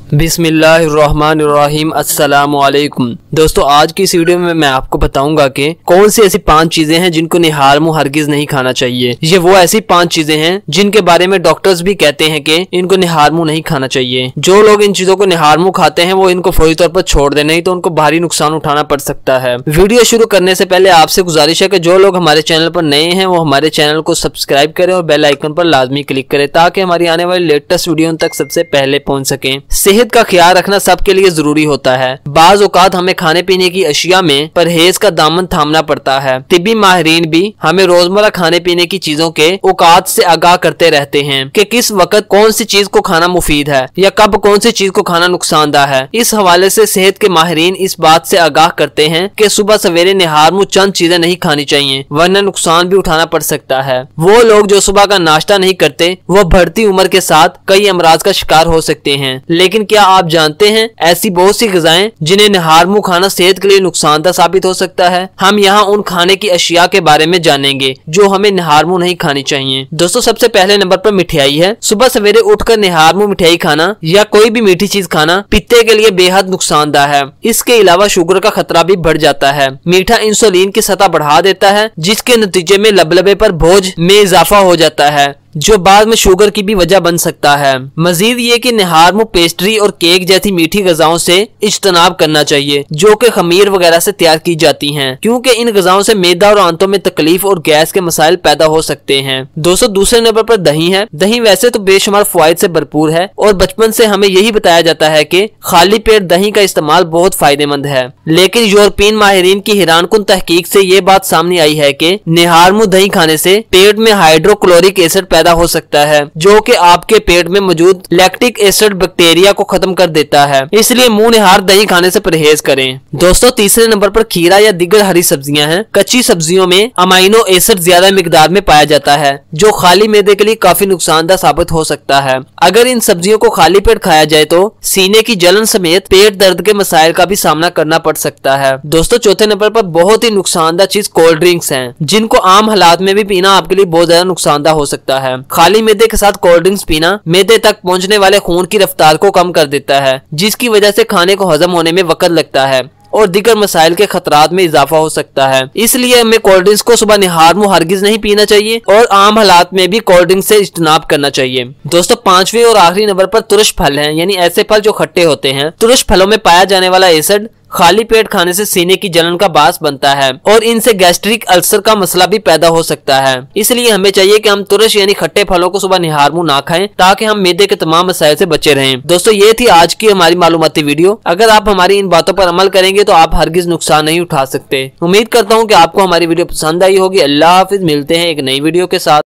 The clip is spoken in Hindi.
बिस्मिल्लाहिर्रहमानिर्रहीम अस्सलामुअलैकुम। दोस्तों, आज की इस वीडियो में मैं आपको बताऊंगा कि कौन सी ऐसी 5 चीजें हैं जिनको निहार मुंह हरगिज नहीं खाना चाहिए। ये वो ऐसी 5 चीजें हैं जिनके बारे में डॉक्टर्स भी कहते हैं कि इनको निहार मुंह नहीं खाना चाहिए। जो लोग इन चीजों को निहार मुंह खाते हैं वो इनको फौरी तौर पर छोड़ दें, नहीं तो उनको भारी नुकसान उठाना पड़ सकता है। वीडियो शुरू करने से पहले आपसे गुजारिश है कि जो लोग हमारे चैनल पर नए हैं वो हमारे चैनल को सब्सक्राइब करें और बेल आइकन पर लाजमी क्लिक करें ताकि हमारी आने वाली लेटेस्ट वीडियो तक सबसे पहले पहुंच सके। सेहत का ख्याल रखना सबके लिए जरूरी होता है। बाज औकात हमें खाने पीने की अशिया में परहेज का दामन थामना पड़ता है। तिब्बी माहिरीन भी हमें रोजमर्रा खाने पीने की चीजों के औकात से आगाह करते रहते हैं कि किस वक्त कौन सी चीज को खाना मुफीद है या कब कौन सी चीज को खाना नुकसानदा है। इस हवाले से सेहत के माहिरीन इस बात से आगाह करते हैं कि सुबह सवेरे निहार मुंह चंद चीजें नहीं खानी चाहिए वरना नुकसान भी उठाना पड़ सकता है। वो लोग जो सुबह का नाश्ता नहीं करते वो बढ़ती उम्र के साथ कई अमराज का शिकार हो सकते हैं। लेकिन क्या आप जानते हैं ऐसी बहुत सी ग़िज़ाएं जिन्हें निहार मुंह खाना सेहत के लिए नुकसानदा साबित हो सकता है। हम यहाँ उन खाने की अशिया के बारे में जानेंगे जो हमें निहार मुंह नहीं खानी चाहिए। दोस्तों, सबसे पहले नंबर पर मिठाई है। सुबह सवेरे उठकर निहार मुंह मिठाई खाना या कोई भी मीठी चीज खाना पित्ते के लिए बेहद नुकसानदा है। इसके अलावा शुगर का खतरा भी बढ़ जाता है। मीठा इंसुलिन की सतह बढ़ा देता है जिसके नतीजे में लबलबे पर बोझ में इजाफा हो जाता है जो बाद में शुगर की भी वजह बन सकता है। मजीद ये कि निहार मुंह पेस्ट्री और केक जैसी मीठी ग़िज़ाओं से इज्तनाब करना चाहिए जो कि खमीर वगैरह से तैयार की जाती हैं, क्योंकि इन ग़िज़ाओं से मैदा और आंतों में तकलीफ और गैस के मसाइल पैदा हो सकते हैं। दोस्तों, दूसरे नंबर पर दही है। दही वैसे तो बेशुमार फवाइद से भरपूर है और बचपन से हमें यही बताया जाता है कि खाली पेट दही का इस्तेमाल बहुत फायदेमंद है। लेकिन यूरोपियन माहिरीन की हैरानकुन तहकीक से ये बात सामने आई है कि निहार मुंह दही खाने से पेट में हाइड्रोक्लोरिक एसिड हो सकता है जो कि आपके पेट में मौजूद लैक्टिक एसिड बैक्टीरिया को खत्म कर देता है। इसलिए मुंह निहार दही खाने से परहेज करें। दोस्तों, तीसरे नंबर पर खीरा या दीगर हरी सब्जियां हैं। कच्ची सब्जियों में अमाइनो एसिड ज्यादा मिकदार में पाया जाता है जो खाली मैदे के लिए काफी नुकसानदा साबित हो सकता है। अगर इन सब्जियों को खाली पेट खाया जाए तो सीने की जलन समेत पेट दर्द के मसाइल का भी सामना करना पड़ सकता है। दोस्तों, चौथे नंबर पर बहुत ही नुकसानदा चीज कोल्ड ड्रिंक्स हैं जिनको आम हालात में भी पीना आपके लिए बहुत ज्यादा नुकसानदा हो सकता है। खाली मैदे के साथ कोल्ड ड्रिंक्स पीना मैदे तक पहुंचने वाले खून की रफ्तार को कम कर देता है जिसकी वजह से खाने को हजम होने में वक्त लगता है और दीगर मसाइल के खतरात में इजाफा हो सकता है। इसलिए हमें कोल्ड ड्रिंक्स को सुबह निहार मुंह हरगिज नहीं पीना चाहिए और आम हालात में भी कोल्ड ड्रिंक से इज्तनाब करना चाहिए। दोस्तों, पांचवें और आखिरी नंबर पर तुरश फल हैं, यानी ऐसे फल जो खट्टे होते हैं। तुरश फलों में पाया जाने वाला एसिड खाली पेट खाने से सीने की जलन का बास बनता है और इनसे गैस्ट्रिक अल्सर का मसला भी पैदा हो सकता है। इसलिए हमें चाहिए कि हम तुरश यानी खट्टे फलों को सुबह निहार मुंह ना खाएं ताकि हम मैदे के तमाम मसाइल से बचे रहें। दोस्तों, ये थी आज की हमारी मालूमाती वीडियो। अगर आप हमारी इन बातों पर अमल करेंगे तो आप हरगिज नुकसान नहीं उठा सकते। उम्मीद करता हूँ कि आपको हमारी वीडियो पसंद आई होगी। अल्लाह हाफिज, मिलते हैं एक नई वीडियो के साथ।